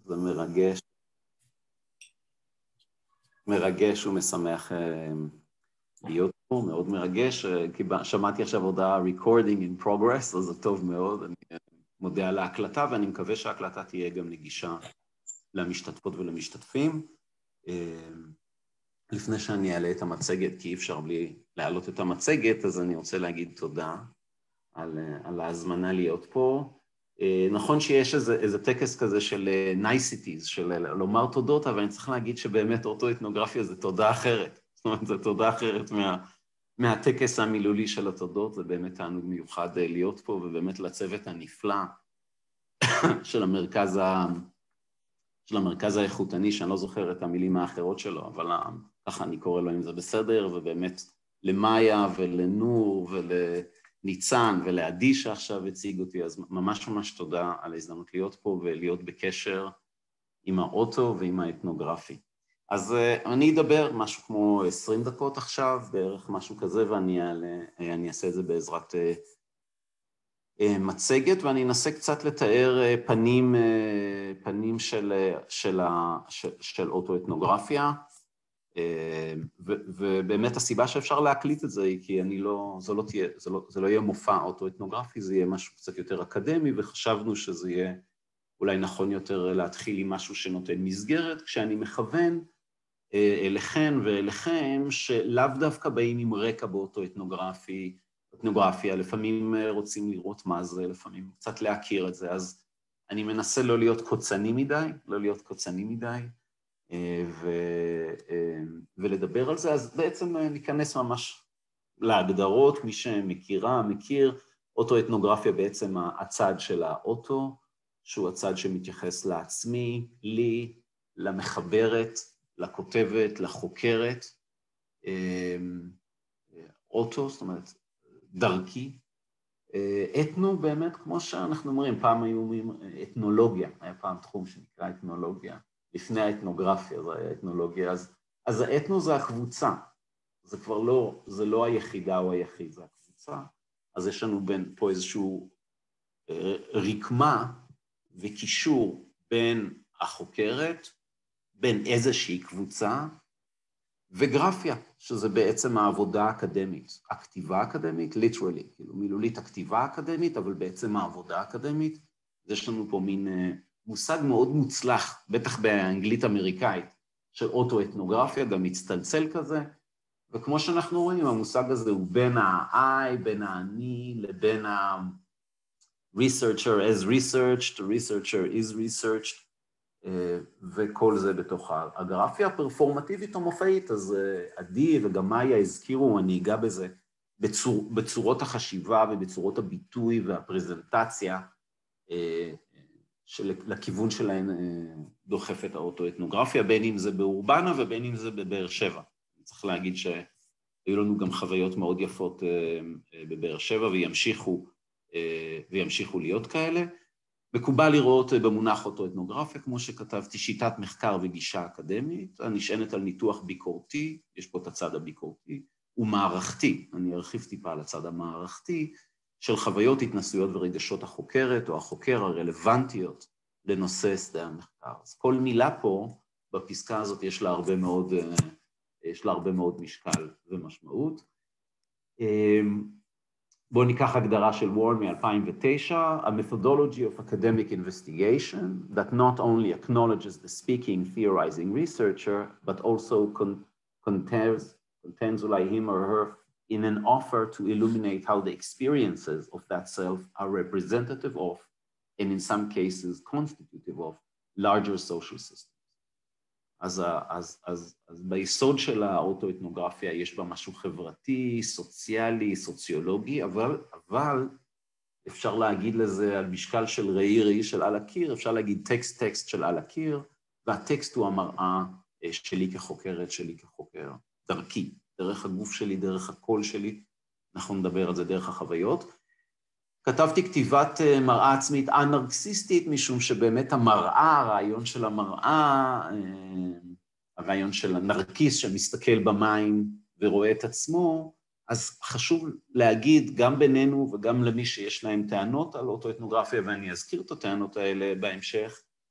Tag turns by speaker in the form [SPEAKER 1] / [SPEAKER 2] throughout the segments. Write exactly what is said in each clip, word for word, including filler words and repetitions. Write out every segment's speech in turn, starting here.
[SPEAKER 1] זה מרגש, מרגש ומשמח להיות פה, מאוד מרגש, כי שמעתי עכשיו הודעה recording in progress, אז זה טוב מאוד, אני מודה על ההקלטה, ואני מקווה שההקלטה תהיה גם נגישה למשתתפות ולמשתתפים. לפני שאני אעלה את המצגת, כי אי אפשר בלי להעלות את המצגת, אז אני רוצה להגיד תודה על, על ההזמנה להיות פה. נכון שיש איזה, איזה טקס כזה של niceities, של לומר תודות, אבל אני צריך להגיד שבאמת אוטואתנוגרפיה זה תודה אחרת. זאת אומרת, זה תודה אחרת מה, מהטקס המילולי של התודות, זה באמת תענוג מיוחד להיות פה, ובאמת לצוות הנפלא של המרכז, ה, של המרכז האיכותני, שאני לא זוכר את המילים האחרות שלו, אבל ככה אני קורא לו אם זה בסדר, ובאמת למאיה ולנור ול... ניצן ולעדי שעכשיו הציג אותי, אז ממש ממש תודה על ההזדמנות להיות פה ולהיות בקשר עם האוטו ועם האתנוגרפי. אז אני אדבר משהו כמו עשרים דקות עכשיו, בערך משהו כזה, ואני אעלה, אני אעשה את זה בעזרת מצגת, ואני אנסה קצת לתאר פנים, פנים של, של, של, של אוטואתנוגרפיה, ובאמת הסיבה שאפשר להקליט את זה היא כי אני לא, זה לא תהיה, זה לא, זה לא יהיה מופע אוטואתנוגרפי, זה יהיה משהו קצת יותר אקדמי, וחשבנו שזה יהיה אולי נכון יותר להתחיל עם משהו שנותן מסגרת, כשאני מכוון אליכם ואליכם שלאו דווקא באים עם רקע באוטואתנוגרפי, אתנוגרפיה, לפעמים רוצים לראות מה זה, לפעמים קצת להכיר את זה, אז אני מנסה לא להיות קוצני מדי, לא להיות קוצני מדי, ו... ולדבר על זה, אז בעצם ניכנס ממש להגדרות, מי שמכירה, מכיר, אוטואתנוגרפיה בעצם הצד של האוטו, שהוא הצד שמתייחס לעצמי, לי, למחברת, לכותבת, לחוקרת, אוטו, זאת אומרת, דרכי. אתנו באמת, כמו שאנחנו אומרים, פעם היו אומרים אתנולוגיה, היה פעם תחום שנקרא אתנולוגיה, לפני האתנוגרפיה, זה היה אתנולוגיה, אז, אז האתנו זה הקבוצה, זה כבר לא, זה לא היחידה או היחיד, זה הקבוצה, אז יש לנו בין, פה איזשהו אה, רקמה וקישור בין החוקרת, בין איזושהי קבוצה, וגרפיה, שזה בעצם העבודה האקדמית, הכתיבה האקדמית, literally, כאילו מילולית הכתיבה האקדמית, אבל בעצם העבודה האקדמית, יש לנו פה מין מושג מאוד מוצלח, בטח באנגלית אמריקאית, של אוטואתנוגרפיה, גם מצטלצל כזה, וכמו שאנחנו רואים, המושג הזה הוא בין ה-I, בין ה-אני, לבין ה-researcher as researched, researcher is researched, וכל זה בתוך הגרפיה הפרפורמטיבית המופעית, אז עדי וגם מאיה הזכירו, אני אגע בזה, בצור, בצורות החשיבה ובצורות הביטוי והפרזנטציה, שלכיוון שלהן דוחפת האוטואתנוגרפיה, בין אם זה באורבנה ובין אם זה בבאר שבע. צריך להגיד שהיו לנו גם חוויות מאוד יפות בבאר שבע, וימשיכו, וימשיכו להיות כאלה. מקובל לראות במונח אוטואתנוגרפיה, כמו שכתבתי, שיטת מחקר וגישה אקדמית, הנשענת על ניתוח ביקורתי, יש פה את הצד הביקורתי, ומערכתי, אני ארחיב טיפה על הצד המערכתי, של חוויות, התנסויות ורגשות החוקרת, או החוקר הרלוונטיות לנושא שדה המחקר. אז כל מילה פה, בפסקה הזאת, יש לה הרבה מאוד, יש לה הרבה מאוד משקל ומשמעות. בואו ניקח הגדרה של וורן מ-אלפיים ותשע, a methodology of academic investigation that not only acknowledges the speaking, theorizing researcher, but also con contains, contains like him or her in an offer to illuminate how the experiences of that self are representative of, and in some cases constitutive of, larger social systems. אז, אז, אז, אז ביסוד של האוטואתנוגרפיה יש בה משהו חברתי, סוציאלי, סוציולוגי, אבל, אבל אפשר להגיד לזה על משקל של ראי ראי של על הקיר, אפשר להגיד טקסט טקסט של על הקיר, והטקסט הוא המראה שלי כחוקרת, שלי כחוקר, דרכי, דרך הגוף שלי, דרך הקול שלי, אנחנו נדבר על זה דרך החוויות. כתבתי כתיבת מראה עצמית אנרקסיסטית, משום שבאמת המראה, הרעיון של המראה, הרעיון של הנרקיס שמסתכל במים ורואה את עצמו, אז חשוב להגיד גם בינינו וגם למי שיש להם טענות על אוטואתנוגרפיה, ואני אזכיר את הטענות האלה בהמשך,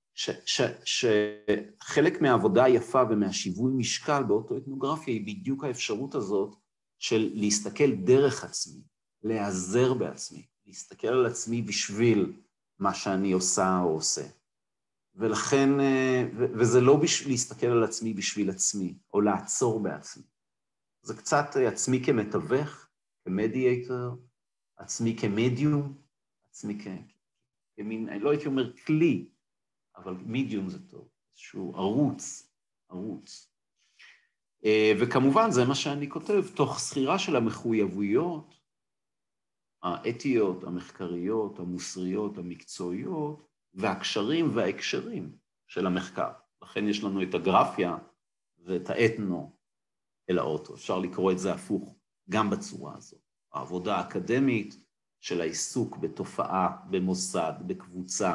[SPEAKER 1] שחלק מהעבודה היפה ומהשיווי משקל באוטואתנוגרפיה היא בדיוק האפשרות הזאת של להסתכל דרך עצמי, להיעזר בעצמי, להסתכל על עצמי בשביל מה שאני עושה או עושה. ולכן, וזה לא בשביל להסתכל על עצמי בשביל עצמי, או לעצור בעצמי. זה קצת עצמי כמתווך, כמדיאטור, עצמי כמדיום, עצמי כ... כמין, אני לא הייתי אומר כלי, אבל מדיום זה טוב, איזשהו ערוץ, ערוץ. וכמובן זה מה שאני כותב, תוך סחירה של המחויבויות, האתיות, המחקריות, המוסריות, המקצועיות, והקשרים וההקשרים של המחקר. לכן יש לנו את הגרפיה ואת האתנו אל האוטו. אפשר לקרוא את זה הפוך גם בצורה הזאת. העבודה האקדמית של העיסוק בתופעה, במוסד, בקבוצה,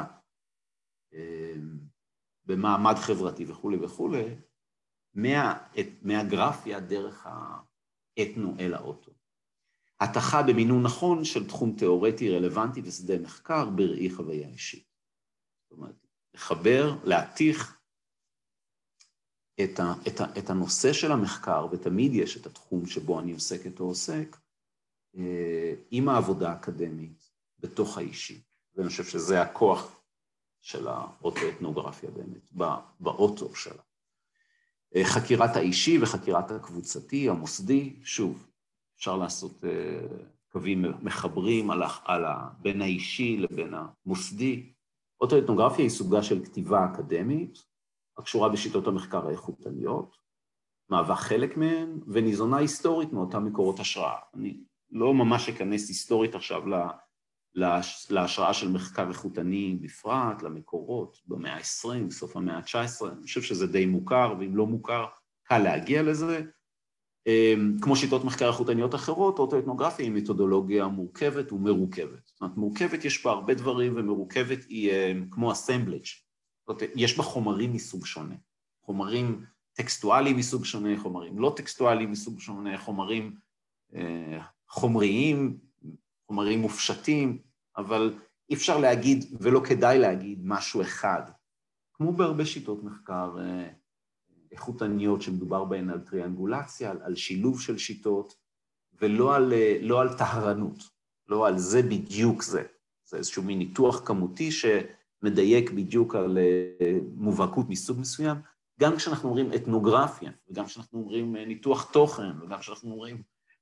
[SPEAKER 1] במעמד חברתי וכו' וכו', מה, מהגרפיה דרך האתנו אל האוטו. התחה במינון נכון של תחום תיאורטי רלוונטי ושדה מחקר בראי חוויה אישית. זאת אומרת, לחבר, להתיך את, ה, את, ה, את הנושא של המחקר, ותמיד יש את התחום שבו אני עוסקת או עוסק, עם העבודה האקדמית בתוך האישי. ואני חושב שזה הכוח של האוטואתנוגרפיה באמת, באוטו שלה. חקירת האישי וחקירת הקבוצתי, המוסדי, שוב, אפשר לעשות קווים מחברים על, על ה, בין האישי לבין המוסדי. אוטואתנוגרפיה היא סוגה של כתיבה אקדמית, הקשורה בשיטות המחקר האיכותניות, מהווה חלק מהן, וניזונה היסטורית מאותם מקורות השראה. אני לא ממש אכנס היסטורית עכשיו להשראה של מחקר איכותני בפרט, למקורות במאה ה-עשרים, סוף המאה ה-תשע עשרה, אני חושב שזה די מוכר, ואם לא מוכר, קל להגיע לזה. כמו שיטות מחקר איכותניות אחרות, אוטואתנוגרפיה היא מתודולוגיה מורכבת ומרוכבת. זאת אומרת, מורכבת יש בה הרבה דברים, ומרוכבת היא כמו אסמבלג'. זאת אומרת, יש בה חומרים מסוג שונה. חומרים טקסטואליים מסוג שונה, חומרים לא טקסטואליים מסוג שונה, חומרים חומריים, חומרים מופשטים, אבל אי אפשר להגיד, ולא כדאי להגיד, משהו אחד. כמו בהרבה שיטות מחקר איכותניות שמדובר בהן על טריאנגולציה, על, על שילוב של שיטות, ולא על, לא על טהרנות, לא על זה בדיוק זה. זה איזשהו מין ניתוח כמותי שמדייק בדיוק על מובהקות מסוג מסוים, גם כשאנחנו אומרים אתנוגרפיה, וגם כשאנחנו אומרים ניתוח תוכן, וגם כשאנחנו אומרים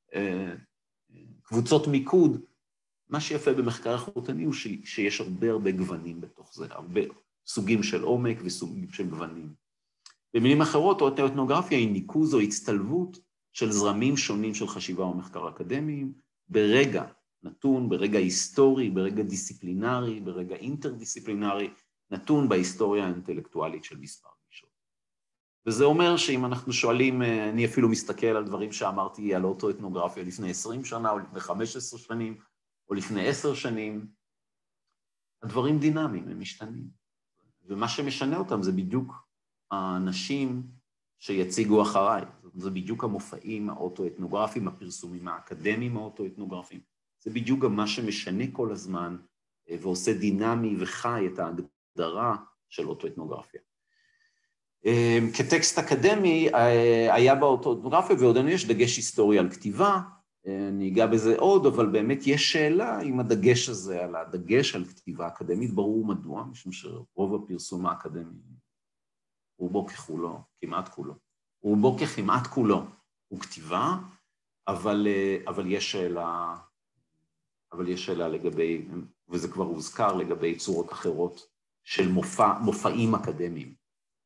[SPEAKER 1] קבוצות מיקוד, מה שיפה במחקר איכותני הוא שיש הרבה הרבה גוונים בתוך זה, הרבה סוגים של עומק וסוגים של גוונים. במילים אחרות, אוטואתנוגרפיה היא ניקוז או הצטלבות של זרמים שונים של חשיבה ומחקר אקדמיים, ברגע נתון, ברגע היסטורי, ברגע דיסציפלינרי, ברגע אינטרדיסציפלינרי, נתון בהיסטוריה האינטלקטואלית של מספר גישות. וזה אומר שאם אנחנו שואלים, אני אפילו מסתכל על דברים שאמרתי על אוטואתנוגרפיה לפני עשרים שנה, או לפני חמש עשרה שנים, או לפני עשר שנים, הדברים דינמיים, הם משתנים. ומה שמשנה אותם זה בדיוק האנשים שיציגו אחריי. זה בדיוק המופעים האוטואתנוגרפיים, הפרסומים האקדמיים האוטואתנוגרפיים. זה בדיוק גם מה שמשנה כל הזמן, ועושה דינמי וחי את ההגדרה של אוטואתנוגרפיה. כטקסט אקדמי היה באוטואתנוגרפיה, ועודנו יש דגש היסטורי על כתיבה, אני אגע בזה עוד, אבל באמת יש שאלה אם הדגש הזה, על הדגש על כתיבה אקדמית, ברור מדוע, משום שרוב הפרסום האקדמי, רובו ככולו, כמעט כולו, רובו ככמעט כולו, הוא כתיבה, אבל, אבל יש שאלה, אבל יש שאלה לגבי, וזה כבר הוזכר לגבי צורות אחרות של מופע, מופעים אקדמיים.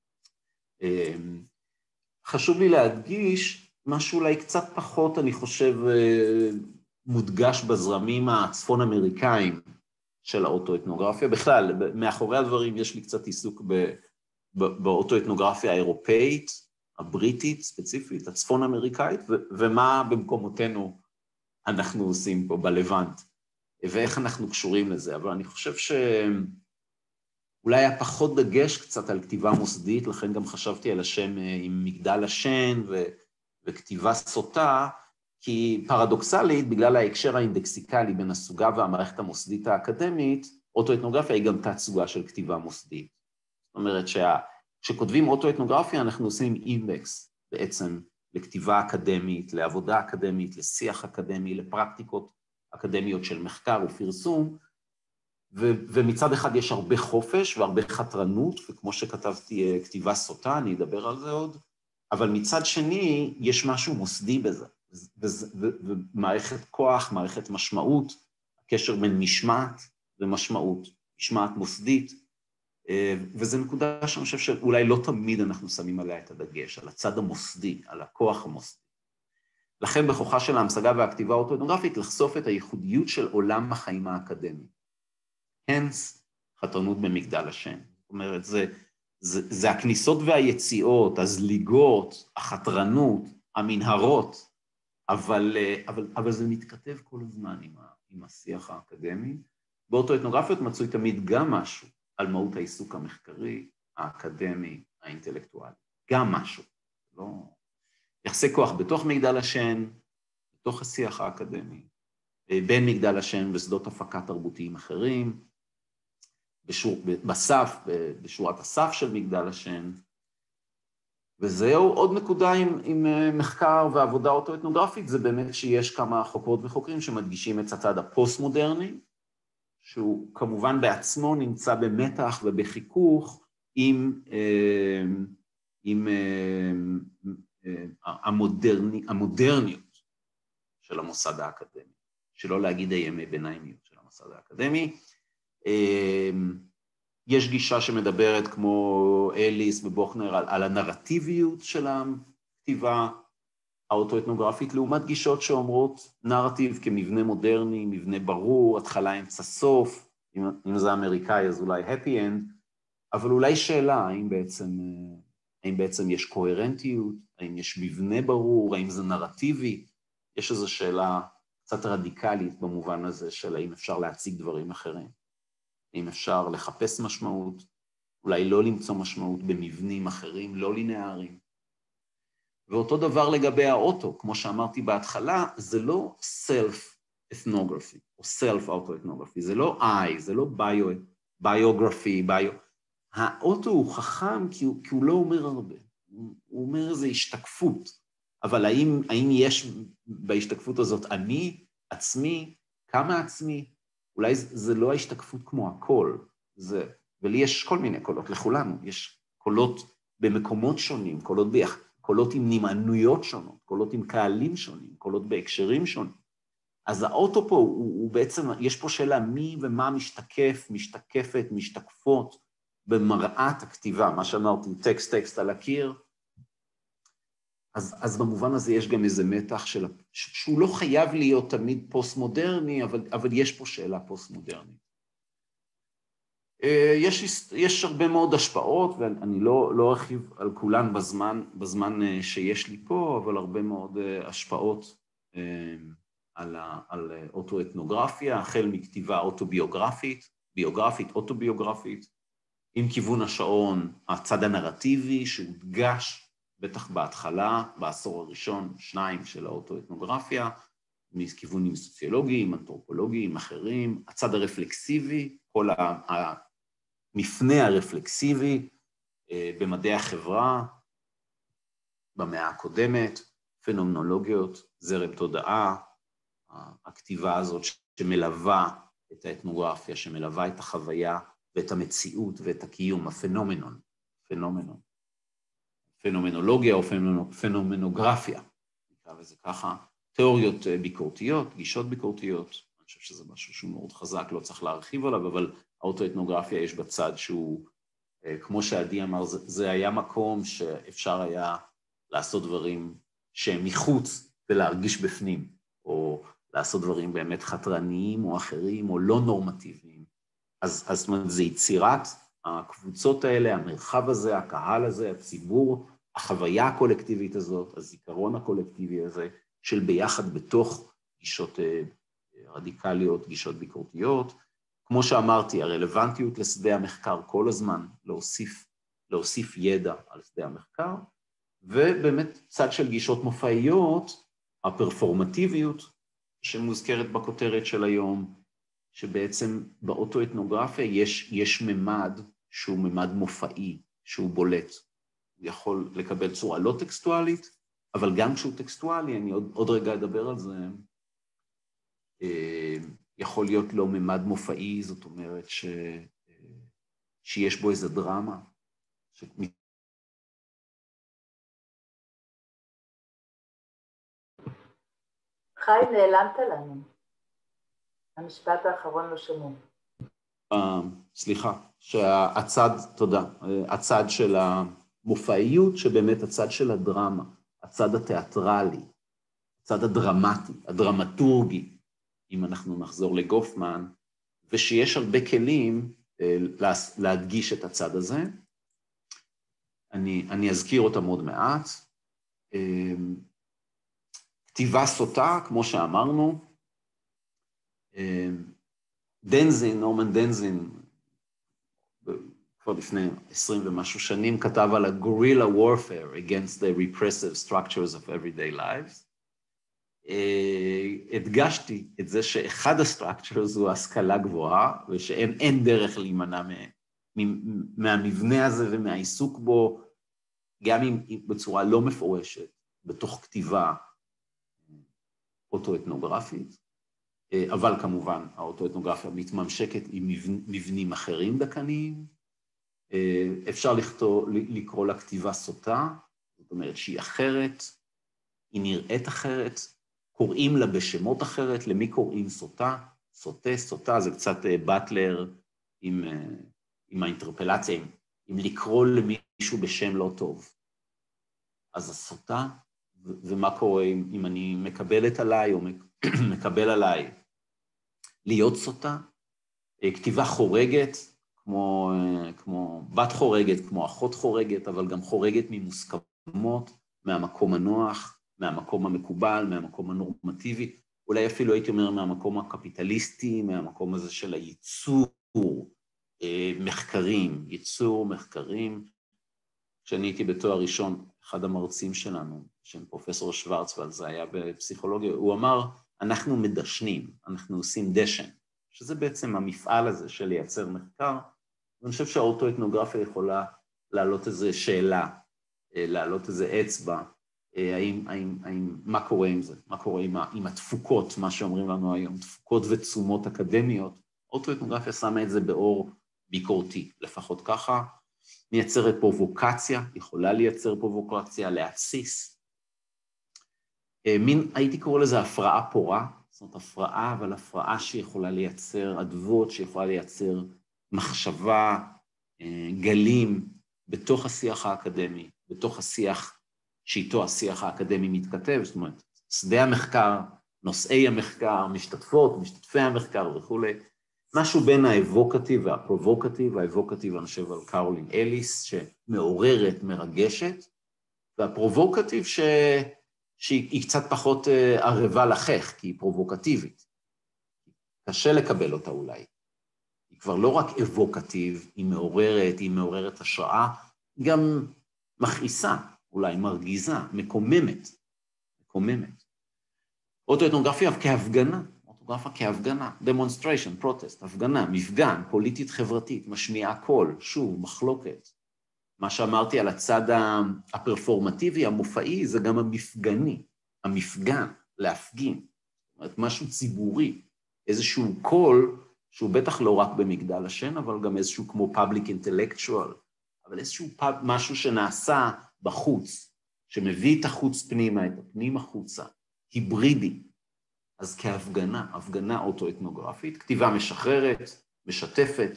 [SPEAKER 1] חשוב לי להדגיש, משהו אולי קצת פחות, אני חושב, מודגש בזרמים הצפון-אמריקאים של האוטואתנוגרפיה. בכלל, מאחורי הדברים יש לי קצת עיסוק באוטואתנוגרפיה האירופאית, הבריטית ספציפית, הצפון-אמריקאית, ומה במקומותינו אנחנו עושים פה בלבנט, ואיך אנחנו קשורים לזה. אבל אני חושב שאולי היה פחות דגש קצת על כתיבה מוסדית, לכן גם חשבתי על השם עם מגדל השן ו... וכתיבה סוטה, כי פרדוקסלית, בגלל ההקשר האינדקסיקלי בין הסוגה והמערכת המוסדית האקדמית, אוטואתנוגרפיה היא גם תת-סוגה של כתיבה מוסדית. זאת אומרת שכשכותבים אוטואתנוגרפיה, אנחנו עושים אינדקס בעצם לכתיבה אקדמית, לעבודה אקדמית, לשיח אקדמי, לפרקטיקות אקדמיות של מחקר ופרסום, ו- ומצד אחד יש הרבה חופש והרבה חתרנות, וכמו שכתבתי כתיבה סוטה, אני אדבר על זה עוד, אבל מצד שני יש משהו מוסדי בזה, ומערכת כוח, מערכת משמעות, הקשר בין משמעת ומשמעות, משמעת מוסדית, וזו נקודה שאני חושב שאולי לא תמיד אנחנו שמים עליה את הדגש, על הצד המוסדי, על הכוח המוסדי. לכן בכוחה של ההמשגה והכתיבה האוטואתנוגרפית לחשוף את הייחודיות של עולם החיים האקדמי. הנס, חתרנות במגדל השן. זאת אומרת, זה, זה, זה הכניסות והיציאות, הזליגות, החתרנות, המנהרות, אבל, אבל, אבל זה מתכתב כל הזמן עם, ה, עם השיח האקדמי. באוטואתנוגרפיות מצוי תמיד גם משהו על מהות העיסוק המחקרי, האקדמי, האינטלקטואלי. גם משהו. לא... יחסי כוח בתוך מגדל השן, בתוך השיח האקדמי, בין מגדל השן ושדות הפקה תרבותיים אחרים, בשור, בסף, בשורת הסף של מגדל השן, וזהו עוד נקודה עם, עם מחקר ועבודה אוטואתנוגרפית, זה באמת שיש כמה חוקרות וחוקרים שמדגישים את הצד הפוסט-מודרני, שהוא כמובן בעצמו נמצא במתח ובחיכוך עם, עם המודרני, המודרניות של המוסד האקדמי, שלא להגיד הימי ביניימיות של המוסד האקדמי. יש גישה שמדברת כמו אליס ובוכנר על, על הנרטיביות של הכתיבה האוטואתנוגרפית, לעומת גישות שאומרות נרטיב כמבנה מודרני, מבנה ברור, התחלה אמצע סוף, אם, אם זה אמריקאי אז אולי happy end, אבל אולי שאלה, האם בעצם, האם בעצם יש קוהרנטיות, האם יש מבנה ברור, האם זה נרטיבי, יש איזו שאלה קצת רדיקלית במובן הזה של האם אפשר להציג דברים אחרים, האם אפשר לחפש משמעות, אולי לא למצוא משמעות במבנים אחרים, לא לינאריים. ואותו דבר לגבי האוטו, כמו שאמרתי בהתחלה, זה לא self-ethnography, או self-autoethnography, זה לא I, זה לא biography, bio. האוטו הוא חכם כי הוא, כי הוא לא אומר הרבה, הוא אומר איזו השתקפות, אבל האם, האם יש בהשתקפות הזאת אני, עצמי, כמה עצמי? אולי זה, זה לא ההשתקפות כמו הכל, זה, ולי יש כל מיני קולות, לכולנו, יש קולות במקומות שונים, קולות ביחד, קולות עם נמענויות שונות, קולות עם קהלים שונים, קולות בהקשרים שונים. אז האוטו פה, הוא, הוא בעצם, יש פה שאלה מי ומה משתקף, משתקפת, משתקפות במראת הכתיבה, מה שאמרתי, טקסט, טקסט על הקיר. אז, אז במובן הזה יש גם איזה מתח של, שהוא לא חייב להיות תמיד פוסט-מודרני, אבל, אבל יש פה שאלה פוסט-מודרנית. יש, יש הרבה מאוד השפעות, ואני לא, לא ארחיב על כולן בזמן, בזמן שיש לי פה, אבל הרבה מאוד השפעות על, על אוטואתנוגרפיה, החל מכתיבה אוטוביוגרפית, ביוגרפית, אוטוביוגרפית, עם כיוון השעון, הצד הנרטיבי שהודגש, בטח בהתחלה, בעשור הראשון, שניים של האוטואתנוגרפיה, מכיוונים סוציולוגיים, אנתרופולוגיים, אחרים, הצד הרפלקסיבי, כל המפנה הרפלקסיבי במדעי החברה, במאה הקודמת, פנומנולוגיות, זרם תודעה, הכתיבה הזאת שמלווה את האתנוגרפיה, שמלווה את החוויה ואת המציאות ואת הקיום, הפנומנון, פנומנון. פנומנולוגיה או פנומנוגרפיה, נקרא לזה ככה, תיאוריות ביקורתיות, גישות ביקורתיות, אני חושב שזה משהו שהוא מאוד חזק, לא צריך להרחיב עליו, אבל האוטואתנוגרפיה יש בצד שהוא, כמו שעדי אמר, זה, זה היה מקום שאפשר היה לעשות דברים שהם מחוץ ולהרגיש בפנים, או לעשות דברים באמת חתרניים או אחרים או לא נורמטיביים. אז, אז זאת אומרת, זה יצירת הקבוצות האלה, המרחב הזה, הקהל הזה, הציבור, החוויה הקולקטיבית הזאת, הזיכרון הקולקטיבי הזה, של ביחד בתוך גישות רדיקליות, גישות ביקורתיות. כמו שאמרתי, הרלוונטיות לשדה המחקר כל הזמן, להוסיף, להוסיף ידע על שדה המחקר, ובאמת צד של גישות מופעיות, הפרפורמטיביות, שמוזכרת בכותרת של היום, שבעצם באוטואתנוגרפיה יש, יש ממד שהוא ממד מופעי, שהוא בולט. הוא יכול לקבל צורה לא טקסטואלית, אבל גם כשהוא טקסטואלי, אני עוד, עוד רגע אדבר על זה, יכול להיות לו ממד מופעי, זאת אומרת ש, שיש בו איזו דרמה. ש...
[SPEAKER 2] חיים, נעלמת לנו. המשפט האחרון לא שמעו.
[SPEAKER 1] סליחה, שהצד, תודה, הצד של המופעיות, שבאמת הצד של הדרמה, הצד התיאטרלי, הצד הדרמטי, הדרמטורגי, אם אנחנו נחזור לגופמן, ושיש הרבה כלים להדגיש את הצד הזה. אני, אני אזכיר אותם עוד מעט. כתיבה סוטה, כמו שאמרנו, דנזין, נורמן דנזין, כבר לפני עשרים ומשהו שנים, כתב על ה-guerrilla warfare against the repressive structures of everyday lives. הדגשתי את זה שאחד ה-structures הוא השכלה גבוהה, ושאין דרך להימנע מהמבנה הזה ומהעיסוק בו, גם אם בצורה לא מפורשת, בתוך כתיבה אוטואתנוגרפית, אבל כמובן האוטואתנוגרפיה מתממשקת עם מבנים אחרים דקניים, אפשר לכתוב, לקרוא לה כתיבה סוטה, זאת אומרת שהיא אחרת, היא נראית אחרת, קוראים לה בשמות אחרת, למי קוראים סוטה? סוטה, סוטה, זה קצת באטלר עם, עם האינטרפלציה, עם, עם לקרוא למישהו בשם לא טוב. אז הסוטה, ומה קורה אם, אם אני מקבלת עליי או מקבל עליי להיות סוטה, כתיבה חורגת, כמו, כמו בת חורגת, כמו אחות חורגת, אבל גם חורגת ממוסכמות, מהמקום הנוח, מהמקום המקובל, מהמקום הנורמטיבי, אולי אפילו הייתי אומר מהמקום הקפיטליסטי, מהמקום הזה של הייצור מחקרים, ייצור מחקרים. כשאני הייתי בתואר ראשון, אחד המרצים שלנו, שם פרופסור שוורצוולד, זה היה בפסיכולוגיה, הוא אמר, אנחנו מדשנים, אנחנו עושים דשן, שזה בעצם המפעל הזה של לייצר מחקר, ואני חושב שהאוטואתנוגרפיה יכולה להעלות איזו שאלה, להעלות איזו אצבע, האם, האם, האם, מה קורה עם זה? מה קורה עם, עם התפוקות, מה שאומרים לנו היום, תפוקות ותשומות אקדמיות? אוטואתנוגרפיה שמה את זה באור ביקורתי, לפחות ככה, מייצרת פרובוקציה, יכולה לייצר פרובוקציה, להתסיס. מין, הייתי קורא לזה הפרעה פורה, זאת אומרת הפרעה, אבל הפרעה שיכולה לייצר עדבות, שיכולה לייצר מחשבה, גלים, בתוך השיח האקדמי, בתוך השיח שאיתו השיח האקדמי מתכתב, זאת אומרת, שדה המחקר, נושאי המחקר, משתתפות, משתתפי המחקר וכו', משהו בין האבוקטיב והפרובוקטיב, האבוקטיב אני חושב על קרולין אליס, שמעוררת, מרגשת, והפרובוקטיב ש... שהיא קצת פחות ערבה לחך, כי היא פרובוקטיבית. קשה לקבל אותה אולי. היא כבר לא רק אבוקטיב, היא מעוררת, היא מעוררת השראה, גם מכעיסה, אולי מרגיזה, מקוממת, מקוממת. אוטואתנוגרפיה כהפגנה, אוטואתנוגרפיה כהפגנה, demonstration, protest, הפגנה, מפגן, פוליטית חברתית, משמיעה קול, שוב, מחלוקת. מה שאמרתי על הצד הפרפורמטיבי, המופעי, זה גם המפגני, המפגן, להפגין. זאת אומרת, משהו ציבורי, איזשהו קול, שהוא בטח לא רק במגדל השן, אבל גם איזשהו כמו public intellectual, אבל איזשהו משהו שנעשה בחוץ, שמביא את החוץ פנימה, את הפנים החוצה, היברידי. אז כהפגנה, הפגנה אוטואתנוגרפית, כתיבה משחררת, משתפת,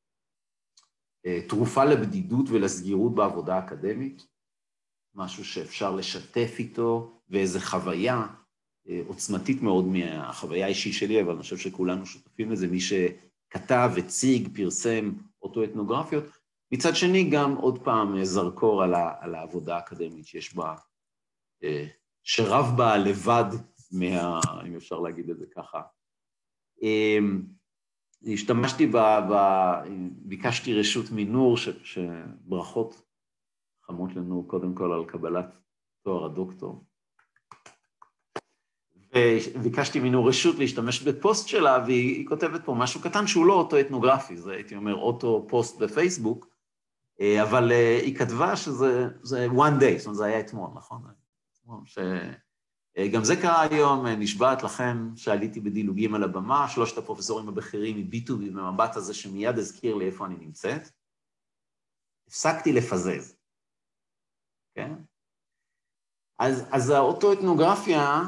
[SPEAKER 1] תרופה לבדידות ולסגירות בעבודה האקדמית, משהו שאפשר לשתף איתו, ואיזו חוויה עוצמתית מאוד מהחוויה האישית שלי, אבל אני חושב שכולנו שותפים לזה, מי שכתב, הציג, פרסם אוטואתנוגרפיות, מצד שני גם עוד פעם זרקור על, ה, על העבודה האקדמית שיש בה, שרב בה לבד, מה, אם אפשר להגיד את זה ככה. השתמשתי, ב, ב, ביקשתי רשות מנור, ש, שברכות חמות לנו קודם כל על קבלת תואר הדוקטור. ביקשתי ממנו רשות להשתמש בפוסט שלה, והיא כותבת פה משהו קטן שהוא לא אוטו-אתנוגרפי, זה הייתי אומר אוטו-פוסט בפייסבוק, אבל היא כתבה שזה one day, זאת אומרת, זה היה אתמול, נכון? גם זה קרה היום, נשבעת לכם שעליתי בדילוגים על הבמה, שלושת הפרופסורים הבכירים הביטו בי במבט הזה שמיד הזכיר לי איפה אני נמצאת. הפסקתי לפזז, כן? אז, אז האוטו-אתנוגרפיה,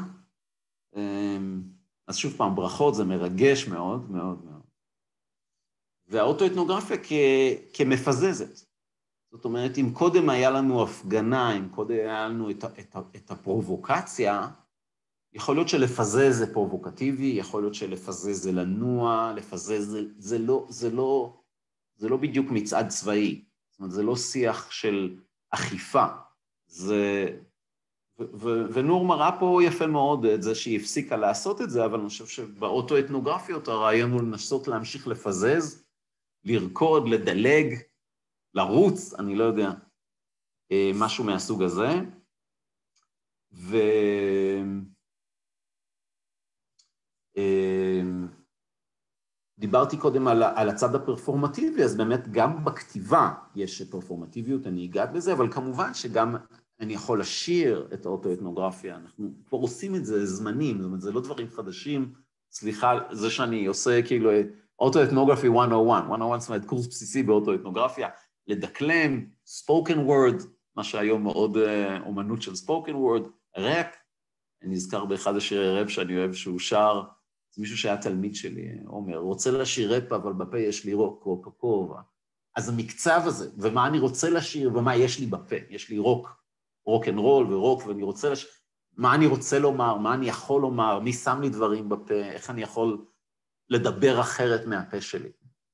[SPEAKER 1] אז שוב פעם, ברכות, זה מרגש מאוד, מאוד, מאוד. והאוטו-אתנוגרפיה כ, כמפזזת. זאת אומרת, אם קודם היה לנו הפגנה, אם קודם היה לנו את, את, את הפרובוקציה, יכול להיות שלפזז זה פרובוקטיבי, יכול להיות שלפזז זה לנוע, לפזז זה, זה, לא, זה, לא, זה לא בדיוק מצעד צבאי. זאת אומרת, זה לא שיח של אכיפה. זה... ו- ו- ונור מראה פה יפה מאוד את זה שהיא הפסיקה לעשות את זה, אבל אני חושב שבאוטו-אתנוגרפיות הרעיון הוא לנסות להמשיך לפזז, לרקוד, לדלג, לרוץ, אני לא יודע, משהו מהסוג הזה. ו... דיברתי קודם על, על הצד הפרפורמטיבי, אז באמת גם בכתיבה יש פרפורמטיביות, אני אגעת בזה, אבל כמובן שגם אני יכול לשיר את האוטו-אתנוגרפיה, אנחנו כבר עושים את זה זמנים, זאת אומרת, זה לא דברים חדשים, סליחה, זה שאני עושה כאילו אוטו-אתנוגרפי מאה ואחת, מאה ואחת זאת אומרת, קורס בסיסי באוטו-אתנוגרפיה, לדקלם, spoken word, מה שהיום מאוד אומנות של spoken word, ראפ, אני נזכר באחד השירי ראפ שאני אוהב שהוא שר, זה מישהו שהיה תלמיד שלי, אומר, רוצה לשיר ראפ, אבל בפה יש לי רוק, רוק, כובע. אז המקצב הזה, ומה אני רוצה לשיר, ומה יש לי בפה, יש לי רוק, רוק אנד רול ורוק, ואני רוצה לשיר, מה אני רוצה לומר, מה אני יכול לומר, מי שם לי דברים בפה, איך אני יכול לדבר אחרת מהפה שלי.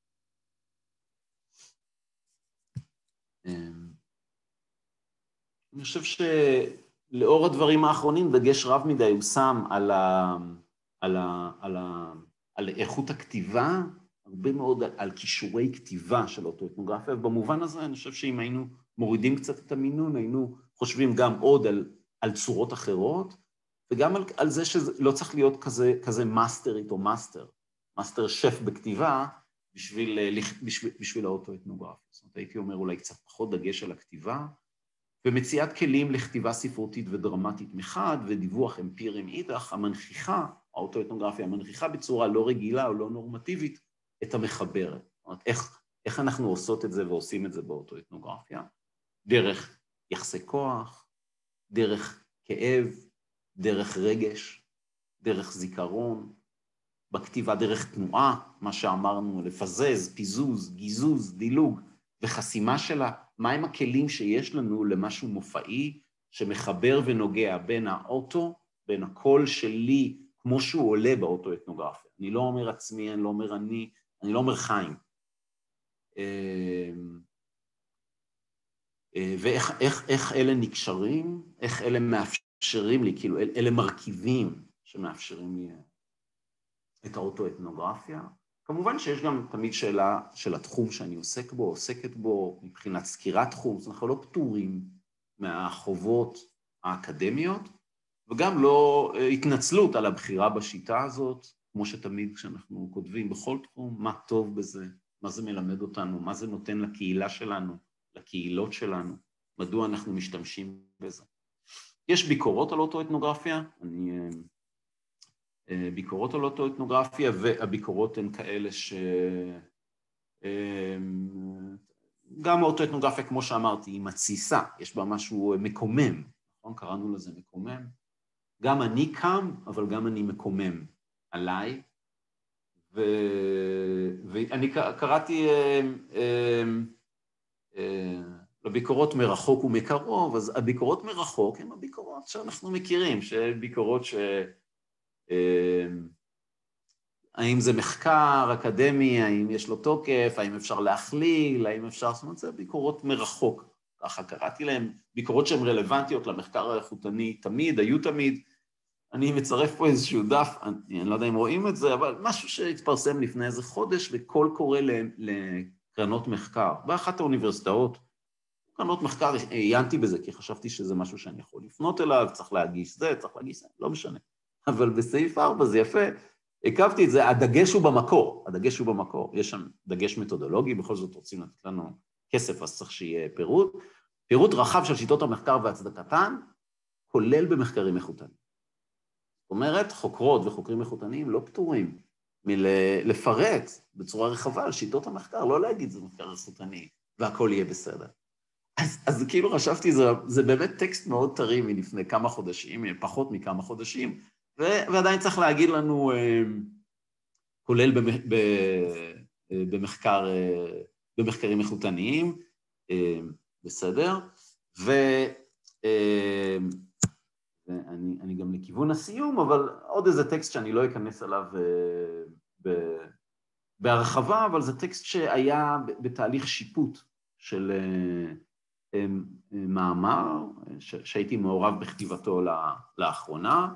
[SPEAKER 1] אני חושב שלאור הדברים האחרונים, דגש רב מדי הוא שם על ה... על, ה, על, ה, על איכות הכתיבה, הרבה מאוד על כישורי כתיבה של אוטו-אתנוגרפיה, ובמובן הזה אני חושב שאם היינו מורידים קצת את המינון, היינו חושבים גם עוד על, על צורות אחרות, וגם על, על זה שלא צריך להיות כזה, כזה מאסטרית או מאסטר, מאסטר שף בכתיבה, בשביל, בשביל, בשביל האוטו-אתנוגרפיה. זאת אומרת, הייתי אומר אולי קצת פחות דגש על הכתיבה, ומציאת כלים לכתיבה ספרותית ודרמטית מחד, ודיווח אמפירי מאידך, המנכיחה, האוטו-אתנוגרפיה המנכיחה בצורה לא רגילה או לא נורמטיבית, את המחברת. זאת אומרת, איך, איך אנחנו עושות את זה ועושים את זה באוטו-אתנוגרפיה? דרך יחסי כוח, דרך כאב, דרך רגש, דרך זיכרון, בכתיבה דרך תנועה, מה שאמרנו, לפזז, פיזוז, גיזוז, דילוג, וחסימה שלה, מהם הכלים שיש לנו למשהו מופעי, שמחבר ונוגע בין האוטו, בין הקול שלי, כמו שהוא עולה באוטו-אתנוגרפיה. אני לא אומר עצמי, אני לא אומר אני, אני לא אומר חיים. ואיך איך, איך אלה נקשרים, איך אלה מאפשרים לי, כאילו אלה מרכיבים שמאפשרים לי את האוטו-אתנוגרפיה. כמובן שיש גם תמיד שאלה של התחום שאני עוסק בו, עוסקת בו מבחינת סקירת תחום, אז אנחנו לא פטורים מהחובות האקדמיות, וגם לא התנצלות על הבחירה בשיטה הזאת, כמו שתמיד כשאנחנו כותבים בכל תחום, מה טוב בזה, מה זה מלמד אותנו, מה זה נותן לקהילה שלנו, לקהילות שלנו, מדוע אנחנו משתמשים בזה. יש ביקורות על אוטו-אתנוגרפיה, אני... ביקורות על אוטו-אתנוגרפיה, והביקורות הן כאלה ש... גם האוטו-אתנוגרפיה, כמו שאמרתי, היא מתסיסה, יש בה משהו מקומם, נכון? קראנו לזה מקומם. גם אני קם, אבל גם אני מקומם עליי, ו... ואני קראתי לביקורות מרחוק ומקרוב, אז הביקורות מרחוק הן הביקורות שאנחנו מכירים, שביקורות ש... האם זה מחקר אקדמי, האם יש לו תוקף, האם אפשר להכליל, האם אפשר... זאת אומרת, זה ביקורות מרחוק. ככה קראתי להם, ביקורות שהן רלוונטיות למחקר האיכותני תמיד, היו תמיד. אני מצרף פה איזשהו דף, אני, אני לא יודע אם רואים את זה, אבל משהו שהתפרסם לפני איזה חודש, וכל קורא לקרנות מחקר. באחת האוניברסיטאות, קרנות מחקר, עיינתי בזה, כי חשבתי שזה משהו שאני יכול לפנות אליו, צריך להגיש זה, צריך להגיש זה, לא משנה. אבל בסעיף ארבע זה יפה, הקפתי את זה, הדגש הוא במקור, הדגש הוא במקור, יש שם דגש מתודולוגי, בכל זאת רוצים לתת לנו כסף, אז צריך שיהיה פירוט, פירוט רחב של שיטות המחקר והצדקתן, כולל במחקרים איכותניים. זאת אומרת, חוקרות וחוקרים איכותניים לא פטורים מלפרט בצורה רחבה על שיטות המחקר, לא להגיד זה מחקר איכותני, והכל יהיה בסדר. אז, אז כאילו חשבתי, זה, זה באמת טקסט מאוד טרי מלפני כמה חודשים, פחות מכמה חודשים, ו, ועדיין צריך להגיד לנו, כולל במחקר, במחקרים איכותניים, בסדר, ו... ואני אני גם לכיוון הסיום, אבל עוד איזה טקסט שאני לא אכנס עליו ב, בהרחבה, אבל זה טקסט שהיה בתהליך שיפוט של מאמר, שהייתי מעורב בכתיבתו לאחרונה,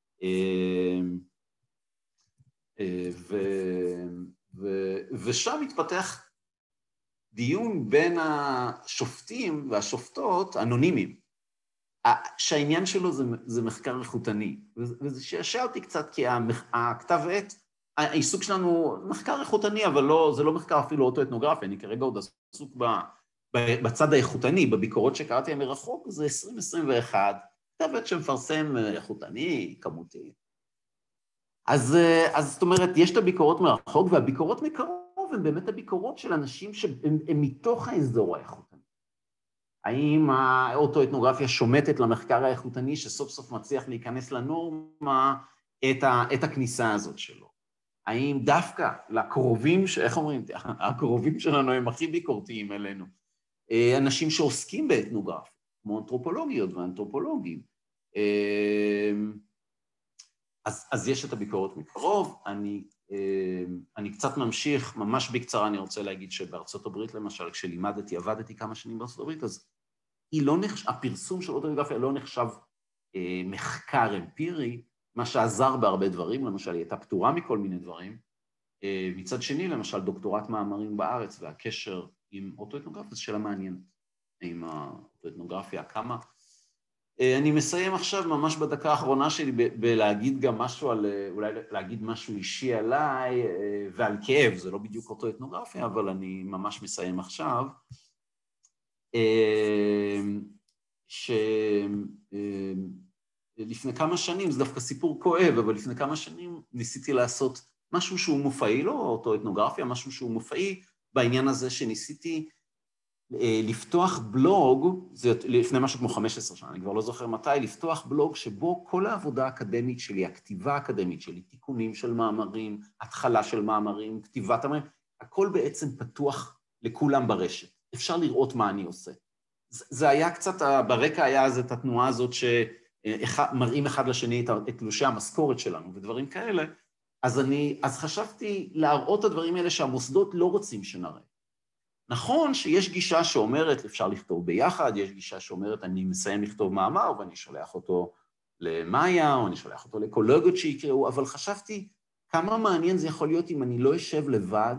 [SPEAKER 1] ו, ו, ושם התפתח דיון בין השופטים והשופטות אנונימיים, שהעניין שלו זה, זה מחקר איכותני, וזה שעשע אותי קצת, כי הכתב עת, העיסוק שלנו מחקר איכותני, אבל לא, זה לא מחקר אפילו אוטואתנוגרפי, אני כרגע עוד עסוק בצד האיכותני, בביקורות שקראתי מרחוק, זה עשרים עשרים ואחת, כתב עת שמפרסם איכותני, כמותי. אז, אז זאת אומרת, יש את הביקורות מרחוק, והביקורות מקרוב הן באמת הביקורות של אנשים שהם מתוך האזור האיכותני. האם האוטואתנוגרפיה שומטת למחקר האיכותני שסוף סוף מצליח להיכנס לנורמה את, ה, את הכניסה הזאת שלו? האם דווקא לקרובים, איך אומרים, הקרובים שלנו הם הכי ביקורתיים אלינו, אנשים שעוסקים באתנוגרפיה, כמו אנתרופולוגיות ואנתרופולוגים, אז, אז יש את הביקורת מקרוב. אני, אני קצת ממשיך, ממש בקצרה אני רוצה להגיד שבארצות הברית למשל, כשלימדתי, עבדתי כמה שנים בארצות הברית, אז היא לא נחשב, הפרסום של אוטואתנוגרפיה לא נחשב אה, מחקר אמפירי, מה שעזר בהרבה דברים, למשל היא הייתה פטורה מכל מיני דברים. אה, מצד שני, למשל דוקטורט מאמרים בארץ והקשר עם אוטואתנוגרפיה, זו שאלה מעניינת, עם האוטואתנוגרפיה, כמה... אני מסיים עכשיו ממש בדקה האחרונה שלי בלהגיד גם משהו על, אולי להגיד משהו אישי עליי ועל כאב, זה לא בדיוק אוטואתנוגרפיה, אבל אני ממש מסיים עכשיו, שלפני כמה שנים, זה דווקא סיפור כואב, אבל לפני כמה שנים ניסיתי לעשות משהו שהוא מופעי, לא אוטואתנוגרפיה, משהו שהוא מופעי בעניין הזה שניסיתי, לפתוח בלוג, זה לפני משהו כמו חמש עשרה שנה, אני כבר לא זוכר מתי, לפתוח בלוג שבו כל העבודה האקדמית שלי, הכתיבה האקדמית שלי, תיקונים של מאמרים, התחלה של מאמרים, כתיבת מאמרים, הכל בעצם פתוח לכולם ברשת. אפשר לראות מה אני עושה. זה היה קצת, ברקע היה אז את התנועה הזאת שמראים אחד לשני את תלושי המשכורת שלנו ודברים כאלה, אז אני, אז חשבתי להראות את הדברים האלה שהמוסדות לא רוצים שנראה. נכון שיש גישה שאומרת, אפשר לכתוב ביחד, יש גישה שאומרת, אני מסיים לכתוב מאמר, ואני שולח אותו למאיה, או אני שולח אותו לקולגות שיקראו, אבל חשבתי כמה מעניין זה יכול להיות אם אני לא אשב לבד,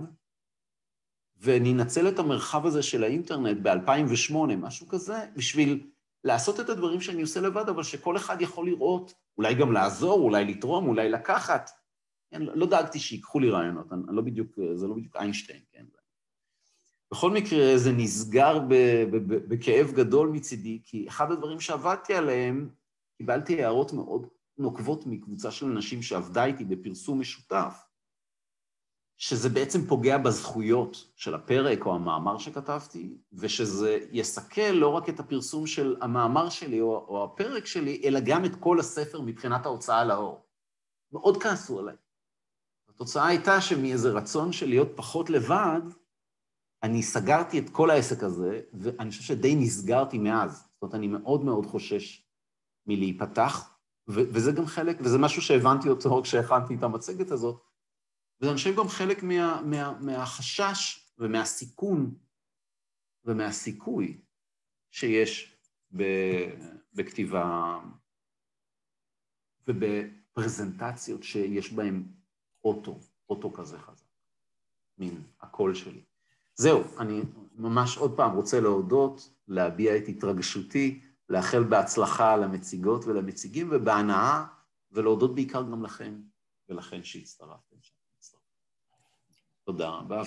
[SPEAKER 1] ואני אנצל את המרחב הזה של האינטרנט ב-אלפיים ושמונה, משהו כזה, בשביל לעשות את הדברים שאני עושה לבד, אבל שכל אחד יכול לראות, אולי גם לעזור, אולי לתרום, אולי לקחת. לא דאגתי שיקחו לי רעיונות, אני לא בדיוק, זה לא בדיוק איינשטיין, כן? בכל מקרה, זה נסגר בכאב גדול מצידי, כי אחד הדברים שעבדתי עליהם, קיבלתי הערות מאוד נוקבות מקבוצה של אנשים שעבדה איתי בפרסום משותף, שזה בעצם פוגע בזכויות של הפרק או המאמר שכתבתי, ושזה יסכל לא רק את הפרסום של המאמר שלי או, או הפרק שלי, אלא גם את כל הספר מבחינת ההוצאה לאור. מאוד כעסו עליי. התוצאה הייתה שמאיזה רצון של להיות פחות לבד, אני סגרתי את כל העסק הזה, ואני חושב שדי נסגרתי מאז. זאת אומרת, אני מאוד מאוד חושש מלהיפתח, וזה גם חלק, וזה משהו שהבנתי אותו כשהכנתי את המצגת הזאת, וזה אני חושב גם חלק מה, מה, מהחשש ומהסיכון ומהסיכוי שיש בכתיבה ובפרזנטציות שיש בהן אוטו, אוטו כזה חזק, מין הקול שלי. זהו, אני ממש עוד פעם רוצה להודות, להביע את התרגשותי, לאחל בהצלחה למציגות ולמציגים, ובהנאה ולהודות בעיקר גם לכם ולכן שהצטרפתם. תודה רבה.